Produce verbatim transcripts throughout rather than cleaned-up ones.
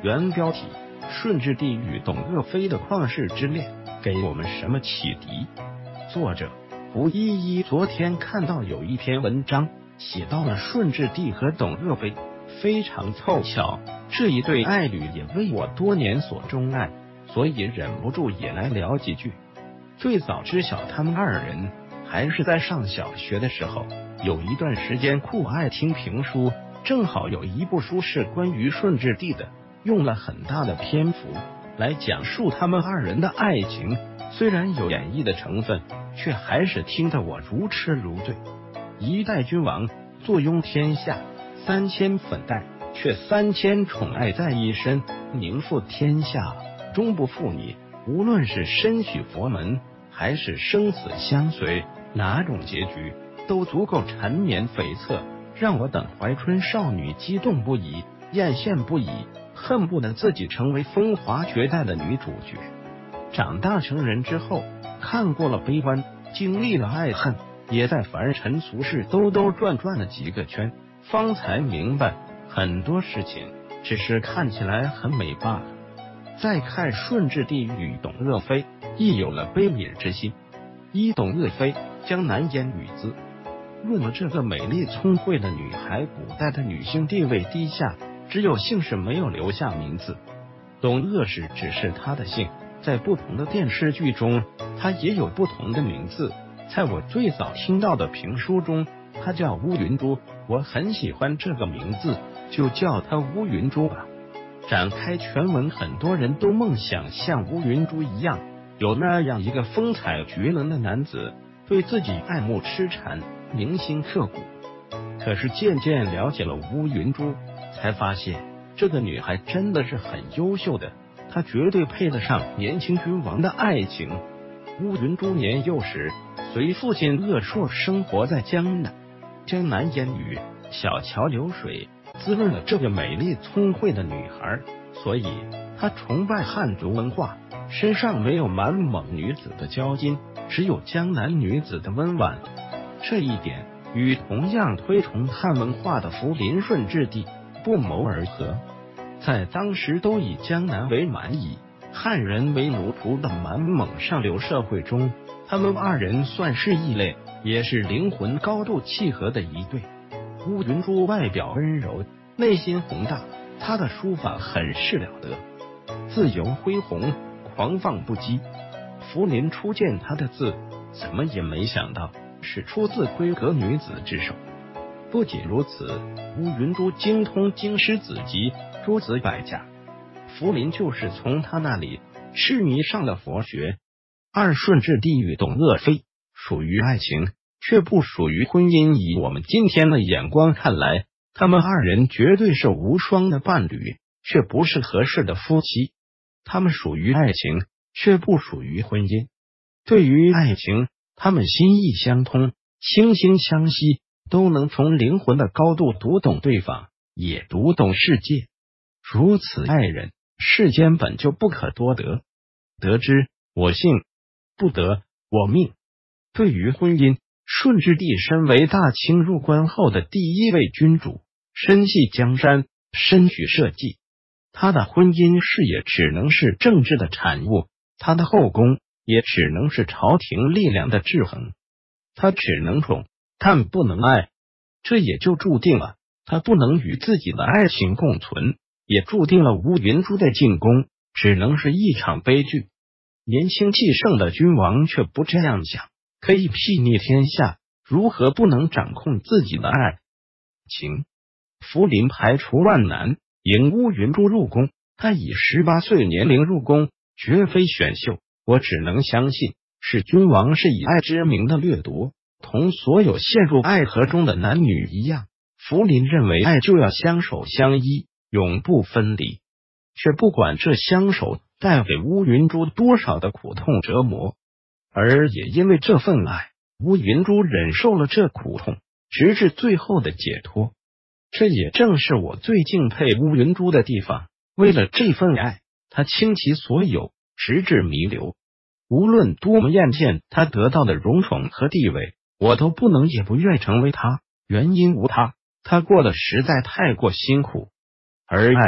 原标题：顺治帝与董鄂妃的旷世之恋给我们什么启迪？作者胡依依。昨天看到有一篇文章写到了顺治帝和董鄂妃，非常凑巧，这一对爱侣也为我多年所钟爱，所以忍不住也来聊几句。最早知晓他们二人还是在上小学的时候，有一段时间酷爱听评书，正好有一部书是关于顺治帝的，用了很大的篇幅来讲述他们二人的爱情，虽然有演绎的成分，却还是听得我如痴如醉。一代君王坐拥天下，三千粉黛，却三千宠爱在一身，名负天下，终不负你。无论是身许佛门，还是生死相随，哪种结局都足够缠绵悱恻，让我等怀春少女激动不已，艳羡不已，恨不得自己成为风华绝代的女主角。长大成人之后，看过了悲欢，经历了爱恨，也在凡尘俗世兜兜转转了几个圈，方才明白很多事情只是看起来很美罢了。再看顺治帝与董鄂妃，亦有了悲悯之心。一董鄂妃，江南烟女子。论了这个美丽聪慧的女孩，古代的女性地位低下，只有姓氏没有留下名字。董鄂氏只是她的姓，在不同的电视剧中，她也有不同的名字。在我最早听到的评书中，她叫乌云珠，我很喜欢这个名字，就叫她乌云珠吧。展开全文，很多人都梦想像乌云珠一样，有那样一个风采绝伦的男子，对自己爱慕痴缠，铭心刻骨。可是渐渐了解了乌云珠，才发现这个女孩真的是很优秀的，她绝对配得上年轻君王的爱情。乌云珠年幼时随父亲鄂硕生活在江南，江南烟雨，小桥流水，滋润了这个美丽聪慧的女孩，所以她崇拜汉族文化，身上没有满蒙女子的娇矜，只有江南女子的温婉。这一点与同样推崇汉文化的福临顺治帝不谋而合。在当时都以江南为蛮夷，汉人为奴仆的满蒙上流社会中，他们二人算是异类，也是灵魂高度契合的一对。乌云珠外表温柔，内心宏大，她的书法很是了得，字由恢宏，狂放不羁。福临初见她的字，怎么也没想到是出自闺阁女子之手。不仅如此，乌云珠精通经师子集，诸子百家，福临就是从他那里痴迷上了佛学。二顺治帝与董鄂妃属于爱情，却不属于婚姻。以我们今天的眼光看来，他们二人绝对是无双的伴侣，却不是合适的夫妻。他们属于爱情，却不属于婚姻。对于爱情，他们心意相通，惺惺相惜，都能从灵魂的高度读懂对方，也读懂世界。如此爱人，世间本就不可多得。得之我幸，不得我命。对于婚姻，顺治帝身为大清入关后的第一位君主，身系江山，身许社稷，他的婚姻事业只能是政治的产物，他的后宫也只能是朝廷力量的制衡。他只能宠，但不能爱，这也就注定了他不能与自己的爱情共存，也注定了乌云珠的进宫只能是一场悲剧。年轻气盛的君王却不这样想，可以睥睨天下，如何不能掌控自己的爱情？福临排除万难迎乌云珠入宫，他以十八岁年龄入宫，绝非选秀。我只能相信，是君王是以爱之名的掠夺。同所有陷入爱河中的男女一样，福临认为爱就要相守相依，永不分离，却不管这相守带给乌云珠多少的苦痛折磨。而也因为这份爱，乌云珠忍受了这苦痛，直至最后的解脱。这也正是我最敬佩乌云珠的地方，为了这份爱，他倾其所有，直至弥留。无论多么艳羡他得到的荣宠和地位，我都不能也不愿成为他，原因无他，他过得实在太过辛苦。而爱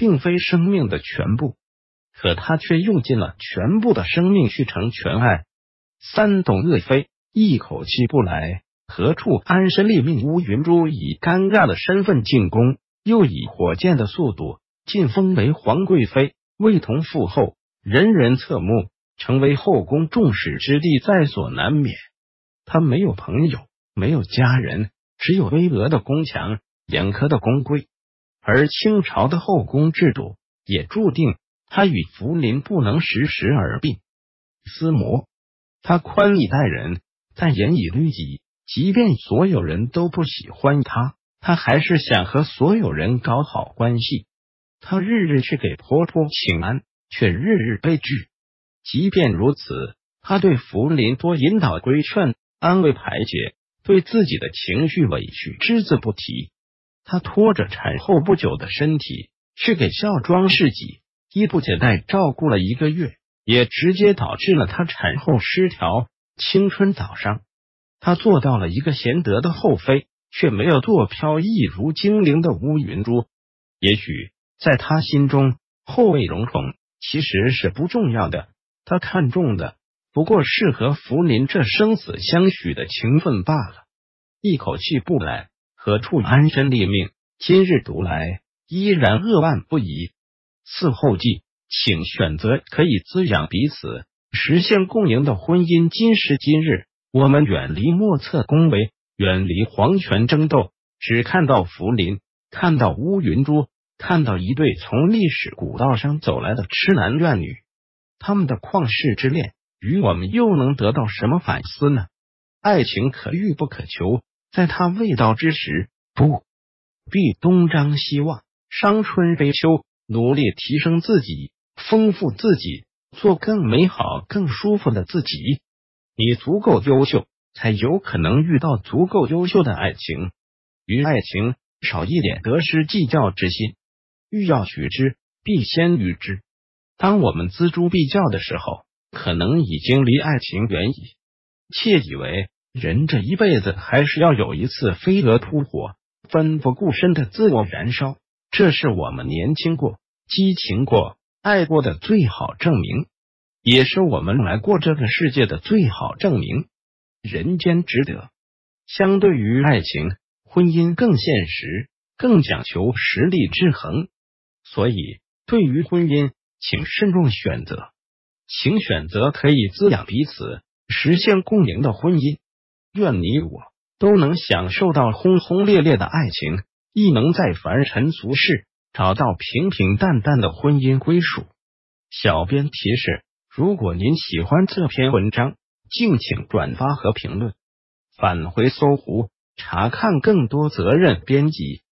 并非生命的全部，可他却用尽了全部的生命去成全爱。三董鄂妃一口气不来，何处安身立命？乌云珠以尴尬的身份进宫，又以火箭的速度晋封为皇贵妃，位同父后，人人侧目，成为后宫众矢之的，在所难免。他没有朋友，没有家人，只有巍峨的宫墙，严苛的宫规。而清朝的后宫制度也注定他与福临不能时时而并。司魔，他宽以待人，但严以律己，即便所有人都不喜欢他，他还是想和所有人搞好关系。他日日去给婆婆请安，却日日被拒。即便如此，他对福临多引导规劝，安慰排解，对自己的情绪委屈只字不提。他拖着产后不久的身体去给孝庄侍疾，衣不解带照顾了一个月，也直接导致了他产后失调，青春早伤。他做到了一个贤德的后妃，却没有做飘逸如精灵的乌云珠。也许在他心中，后位荣宠其实是不重要的，他看重的不过是和福临这生死相许的情分罢了。一口气不来，何处安身立命？今日独来，依然扼腕不已。嗣后记，请选择可以滋养彼此，实现共赢的婚姻。今时今日，我们远离莫测恭维，远离皇权争斗，只看到福临，看到乌云珠，看到一对从历史古道上走来的痴男怨女，他们的旷世之恋，与我们又能得到什么反思呢？爱情可遇不可求，在它未到之时，不必东张西望，伤春悲秋，努力提升自己，丰富自己，做更美好更舒服的自己。你足够优秀，才有可能遇到足够优秀的爱情。于爱情少一点得失计较之心，欲要取之，必先予之。当我们锱铢必较的时候，可能已经离爱情远矣。切以为人这一辈子还是要有一次飞蛾扑火，奋不顾身的自我燃烧，这是我们年轻过、激情过、爱过的最好证明，也是我们来过这个世界的最好证明。人间值得。相对于爱情，婚姻更现实，更讲求实力制衡。所以对于婚姻，请慎重选择，请选择可以滋养彼此，实现共赢的婚姻。愿你我都能享受到轰轰烈烈的爱情，亦能在凡尘俗世找到平平淡淡的婚姻归属。小编提示，如果您喜欢这篇文章，敬请转发和评论。返回搜狐，查看更多责任编辑。